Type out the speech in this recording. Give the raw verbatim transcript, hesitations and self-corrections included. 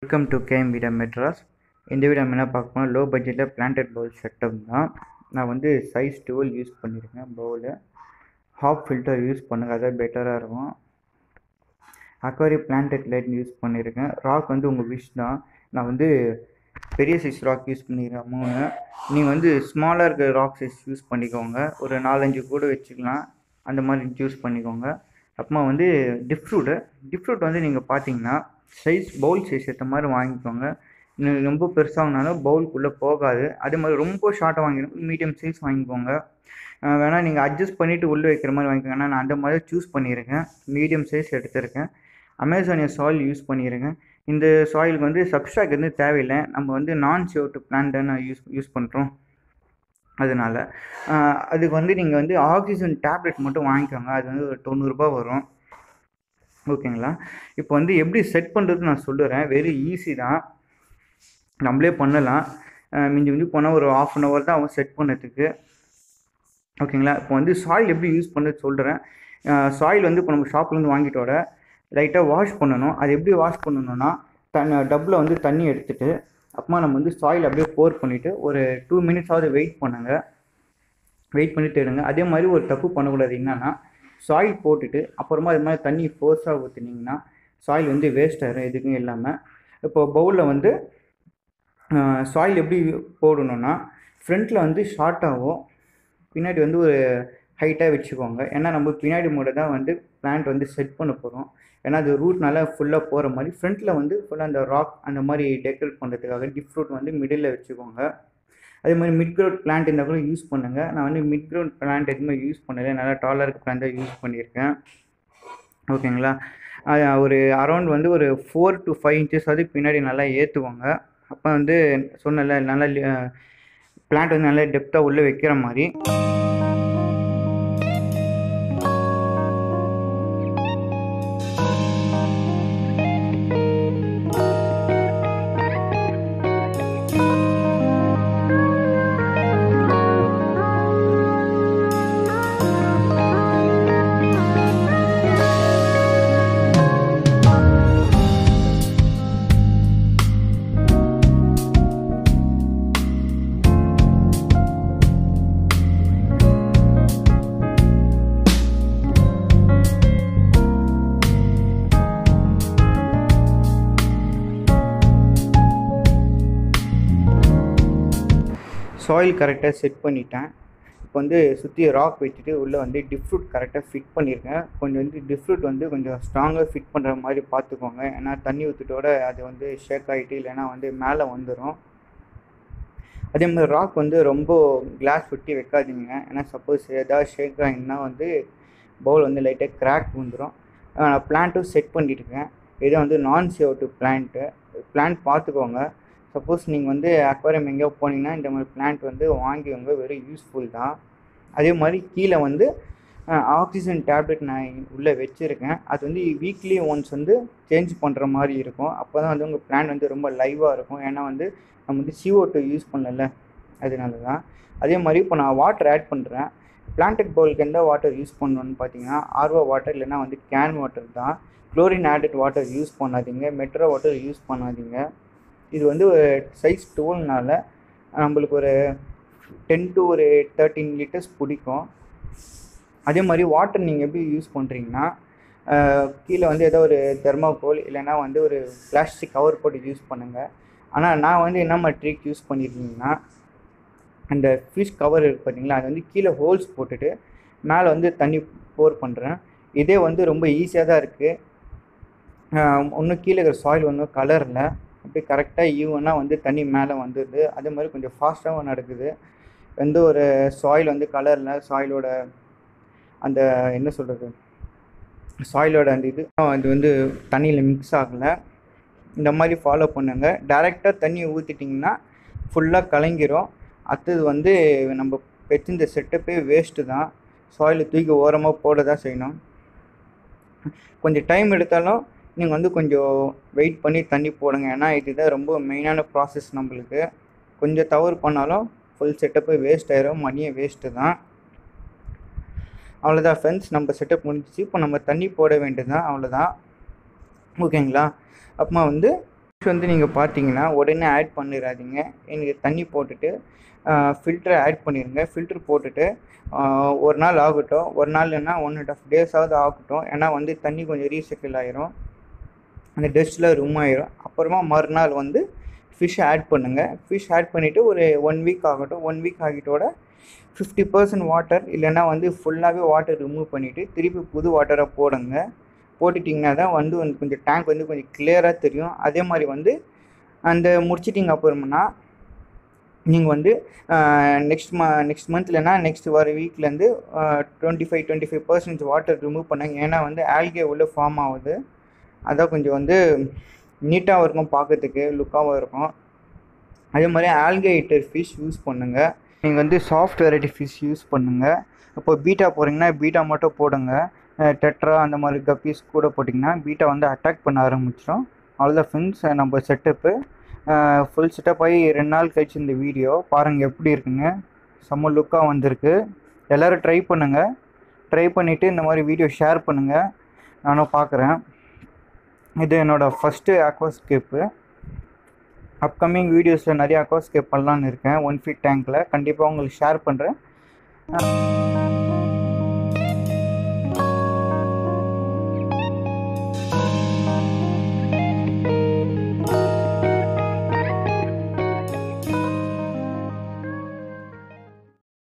Welcome to KM video Madras. இந்த வீடியோ நம்ம என்ன பார்க்க போனால் லோ பட்ஜெட்டில் பிளான்டட் பவுல் செட்டப் தான். நான் வந்து சைஸ் டுவெல் யூஸ் பண்ணியிருக்கேன். பவுலு ஹாஃப் ஃபில்டர் யூஸ் பண்ணுங்கள், அதான் பெட்டராக இருக்கும். அக்வாரி பிளான்டட் லைட் யூஸ் பண்ணியிருக்கேன். ராக் வந்து உங்கள் விஷ் தான். நான் வந்து பெரிய சைஸ் ராக் யூஸ் பண்ணிக்கிறேன் மூணு. நீங்கள் வந்து ஸ்மாலாக இருக்கிற ராக் சைஸ் யூஸ் பண்ணிக்கோங்க. ஒரு நாலஞ்சு கூட வச்சுக்கலாம், அந்த மாதிரி யூஸ் பண்ணிக்கோங்க. அப்புறமா வந்து டிஃப்ரூட்டு டிஃப்ரூட் வந்து நீங்கள் பார்த்தீங்கன்னா சைஸ் பவுல் சைஸ் ஏற்ற மாதிரி வாங்கிக்கோங்க. இன்னும் ரொம்ப பெருசாகனாலும் பவுலுக்குள்ளே போகாது. அதே மாதிரி ரொம்ப ஷார்ட்டாக வாங்கிக்கணும், மீடியம் சைஸ் வாங்கிக்கோங்க. வேணால் நீங்கள் அட்ஜஸ்ட் பண்ணிவிட்டு உள்ளே வைக்கிற மாதிரி வாங்கிக்கோங்க. நான் அந்த மாதிரி சூஸ் பண்ணியிருக்கேன், மீடியம் சைஸ் எடுத்திருக்கேன். அமேசானியா சாயில் யூஸ் பண்ணியிருக்கேன். இந்த சாயிலுக்கு வந்து சப்ஸ்ட்ராக் வந்து தேவையில்லை, நம்ம வந்து நான் சிஓட்டு பிளான்ட் தான் யூஸ் யூஸ் பண்ணுறோம். அதனால் அதுக்கு வந்து நீங்கள் வந்து ஆக்சிஜன் டேப்லெட் மட்டும் வாங்கிக்கோங்க. அது வந்து ஒரு தொண்ணூறுரூபா வரும், ஓகேங்களா. இப்போ வந்து எப்படி செட் பண்ணுறது நான் சொல்லுறேன். வெரி ஈஸி தான், நம்மளே பண்ணலாம். மிஞ்சி மிஞ்சி போனால் ஒரு ஆஃப் அன் ஹவர் தான் அவன் செட் பண்ணதுக்கு, ஓகேங்களா. இப்போ வந்து சாயில் எப்படி யூஸ் பண்ணுறது சொல்கிறேன். சாயில் வந்து இப்போ நம்ம ஷாப்லேருந்து வாங்கிட்டு வர லைட்டாக வாஷ் பண்ணணும். அது எப்படி வாஷ் பண்ணணும்னா, தண்ணி டப்பில் வந்து தண்ணி எடுத்துகிட்டு அப்புறமா நம்ம வந்து சாயில் அப்படியே போர் பண்ணிவிட்டு ஒரு டூ மினிட்ஸாவது வெயிட் பண்ணுங்க. வெயிட் பண்ணிட்டு எடுங்க. அதே மாதிரி ஒரு தப்பு பண்ணக்கூடாது, என்னென்னா சாயில் போட்டுட்டு அப்புறமா அது மாதிரி தண்ணி ஃபோர்ஸாக ஊற்றுனீங்கன்னா சாயில் வந்து வேஸ்ட் ஆகிடும், எதுக்கும் இல்லாமல். இப்போ பவுலில் வந்து சாயில் எப்படி போடணுன்னா, ஃப்ரண்ட்டில் வந்து ஷார்ட்டாகவும் பின்னாடி வந்து ஒரு ஹைட்டாக வச்சுக்கோங்க. ஏன்னா நம்ம பின்னாடி மூட தான் வந்து பிளான்ட் வந்து செட் பண்ண போகிறோம். ஏன்னா அது ரூட்னால ஃபுல்லாக போகிற மாதிரி ஃப்ரண்ட்டில் வந்து ஃபுல்லாக அந்த ராக் அந்த மாதிரி டெக்கரேட் பண்ணுறதுக்காக டிஃப்ரூட் வந்து மிடில் வச்சுக்கோங்க. அதே மாதிரி மிட் க்ரௌண்ட் பிளான்ட் இருந்தால் கூட யூஸ் பண்ணுங்கள். நான் வந்து மிட் க்ரௌண்ட் பிளான்ட் எதுவுமே யூஸ் பண்ணலை, நல்லா டாலாக இருக்க பிளான்ட் தான் யூஸ் பண்ணியிருக்கேன், ஓகேங்களா. ஒரு அரௌண்ட் வந்து ஒரு ஃபோர் டு ஃபைவ் இன்ச்சஸ் வந்து பின்னாடி நல்லா ஏற்றுவாங்க. அப்போ வந்து சொன்னல நல்லா பிளான்ட் வந்து நல்லா டெப்த்தாக உள்ளே வைக்கிற மாதிரி. சாயில் கரெக்டாக செட் பண்ணிட்டேன். இப்போ வந்து சுற்றி ராக் வச்சுட்டு உள்ளே வந்து டிஃப்ரூட் கரெக்டாக ஃபிட் பண்ணியிருக்கேன். கொஞ்சம் வந்து டிஃப்ரூட் வந்து கொஞ்சம் ஸ்ட்ராங்காக ஃபிட் பண்ணுற மாதிரி பார்த்துக்கோங்க. ஏன்னா தண்ணி ஊற்றிட்டோட அது வந்து ஷேக் ஆகிட்டு இல்லைன்னா வந்து மேலே வந்துடும். அதே மாதிரி ராக் வந்து ரொம்ப கிளாஸ் ஒட்டி வைக்காதீங்க. ஏன்னா சப்போஸ் ஏதாவது ஷேக் ஆகிங்கன்னா வந்து பவுல் வந்து லைட்டாக கிராக் வந்துடும். நான் பிளான்ட்டும் செட் பண்ணிட்டுருக்கேன். இது வந்து நான் சிஓட்டு பிளான்ட்டு பிளான்ட் பார்த்துக்கோங்க. சப்போஸ் நீங்கள் வந்து அக்வாரியம் எங்கேயோ போனீங்கன்னா இந்த மாதிரி பிளான்ட் வந்து வாங்கிக்கோங்க, வெரி யூஸ்ஃபுல் தான். அதே மாதிரி கீழே வந்து ஆக்சிஜன் டேப்லெட் நான் உள்ளே வச்சுருக்கேன். அது வந்து வீக்லி ஒன்ஸ் வந்து சேஞ்ச் பண்ணுற மாதிரி இருக்கும். அப்போ தான் வந்து உங்கள் பிளான்ட் வந்து ரொம்ப லைவாக இருக்கும். ஏன்னா வந்து நம்ம வந்து சிஓ டூ யூஸ் பண்ணல, அதனால தான். அதே மாதிரி இப்போ நான் வாட்டர் ஆட் பண்ணுறேன். பிளான்டட் பவுலுக்கு எந்த வாட்டர் யூஸ் பண்ணணுன்னு பார்த்தீங்கன்னா ஆர்ஓ வாட்டர் இல்லைன்னா வந்து கேன் வாட்டர் தான். குளோரின் ஆடட் வாட்டர் யூஸ் பண்ணாதீங்க, மெட்ரோ வாட்டர் யூஸ் பண்ணாதீங்க. இது வந்து ஒரு சைஸ் டுவெல்னால நம்மளுக்கு ஒரு டென் டு ஒரு தேர்ட்டீன் லிட்டர்ஸ் பிடிக்கும். அதே மாதிரி வாட்டர் நீங்கள் எப்படி யூஸ் பண்ணுறீங்கன்னா, கீழே வந்து ஏதோ ஒரு தெர்மாகோல் இல்லைன்னா வந்து ஒரு பிளாஸ்டிக் கவர் போட்டு யூஸ் பண்ணுங்கள். ஆனால் நான் வந்து என்ன மாதிரி ட்ரிக் யூஸ் பண்ணியிருக்கீங்கன்னா, அந்த ஃபிஷ் கவர் இருக்குது பார்த்தீங்களா, அது வந்து கீழே ஹோல்ஸ் போட்டுட்டு மேலே வந்து தண்ணி போர் பண்ணுறேன். இதே வந்து ரொம்ப ஈஸியாக தான் இருக்குது. ஒன்றும் கீழே இருக்கிற சாயில் ஒன்றும் கலரில் அப்படியே கரெக்டாக ஈவனாக வந்து தண்ணி மேலே வந்துடுது. அதே மாதிரி கொஞ்சம் ஃபாஸ்ட்டாகவும் நடக்குது. எந்த ஒரு சாயில் வந்து கலரில் சாயிலோட அந்த என்ன சொல்கிறது சாயிலோட அந்த இது அது வந்து தண்ணியில் மிக்ஸ் ஆகலை. இந்த மாதிரி ஃபாலோ பண்ணுங்கள். டைரெக்டாக தண்ணியை ஊற்றிட்டிங்கன்னா ஃபுல்லாக கலங்கிரும். அடுத்தது வந்து நம்ம வச்சிருந்த செட்டப்பே வேஸ்ட்டு தான். சாயிலை தூக்கி ஓரமாக போட தான் செய்யணும். கொஞ்சம் டைம் எடுத்தாலும் நீங்கள் வந்து கொஞ்சம் வெயிட் பண்ணி தண்ணி போடுங்க. ஏன்னா இதுதான் ரொம்ப மெயினான ப்ராசஸ். நம்மளுக்கு கொஞ்சம் தவறு பண்ணாலும் ஃபுல் செட்டப்பு வேஸ்ட் ஆயிரும், மணியே வேஸ்ட்டு தான். அவ்வளோதான் ஃப்ரெண்ட்ஸ், நம்ம செட்டப் முடிஞ்சிச்சு. இப்போ நம்ம தண்ணி போட வேண்டியது தான், அவ்வளோதான், ஓகேங்களா. அப்புறமா வந்து வந்து நீங்கள் பார்த்தீங்கன்னா உடனே ஆட் பண்ணிடாதீங்க. எனக்கு தண்ணி போட்டுட்டு ஃபில்டரை ஆட் பண்ணிடுங்க. ஃபில்ட்ரு போட்டுட்டு ஒரு நாள் ஆகட்டும், ஒரு நாள் இல்லைன்னா ஒன் அண்ட் ஆஃப் டேஸாவது ஆகட்டும். ஏன்னா வந்து தண்ணி கொஞ்சம் ரீசைக்கிள் ஆகிரும், அந்த டஸ்ட்லாம் ரிமூவ் ஆகிரும். அப்புறமா மறுநாள் வந்து ஃபிஷ் ஆட் பண்ணுங்கள். ஃபிஷ் ஆட் பண்ணிவிட்டு ஒரு ஒன் வீக் ஆகட்டும். ஒன் வீக் ஆகிட்டோட ஃபிஃப்டி பர்சன்ட் வாட்டர் இல்லைன்னா வந்து ஃபுல்லாகவே வாட்டர் ரிமூவ் பண்ணிவிட்டு திருப்பி புது வாட்டரை போடுங்க. போட்டுட்டிங்கன்னா தான் வந்து வந்து கொஞ்சம் டேங்க் வந்து கொஞ்சம் கிளியராக தெரியும். அதே மாதிரி வந்து அந்த முடிச்சிட்டிங்க அப்புறம்னா நீங்கள் வந்து நெக்ஸ்ட் ம நெக்ஸ்ட் மந்த் இல்லைனா நெக்ஸ்ட் வர வீக்லேருந்து twenty five twenty five percentage water remove பண்ணுங்க. ஏன்னா வந்து ஆல்கே உள்ள ஃபார்ம் ஆகுது. அதான் கொஞ்சம் வந்து நீட்டாகவும் இருக்கும், பார்க்கறதுக்கு லுக்காகவும் இருக்கும். அதே மாதிரி ஆல்கேட்டர் ஃபிஷ் யூஸ் பண்ணுங்கள். நீங்கள் வந்து சாஃப்ட் வெரைட்டி ஃபிஷ் யூஸ் பண்ணுங்கள். இப்போ பீட்டா போகிறீங்கன்னா பீட்டா மட்டும் போடுங்க. டெட்ரா அந்த மாதிரி கப்பீஸ் கூட போட்டிங்கன்னா பீட்டா வந்து அட்டாக் பண்ண ஆரம்பிச்சிடும். அவ்வளோதான் ஃப்ரெண்ட்ஸ், நம்ம செட்டப்பு ஃபுல் செட்டப் ஆகி ரெண்டு நாள் கழிச்சு இந்த வீடியோ பாருங்கள் எப்படி இருக்குங்க. செம்ம லுக்காக வந்திருக்கு. எல்லோரும் ட்ரை பண்ணுங்கள். ட்ரை பண்ணிவிட்டு இந்த மாதிரி வீடியோ ஷேர் பண்ணுங்கள், நானும் பார்க்குறேன். இது என்னோடய ஃபஸ்ட்டு அக்வாஸ்கேப்பு. அப்கமிங் வீடியோஸில் நிறைய அக்வாஸ்கேப் பண்ணலான்னு இருக்கேன் ஒன் ஃபீட் டேங்க்கில். கண்டிப்பாக உங்களுக்கு ஷேர் பண்ணுறேன்.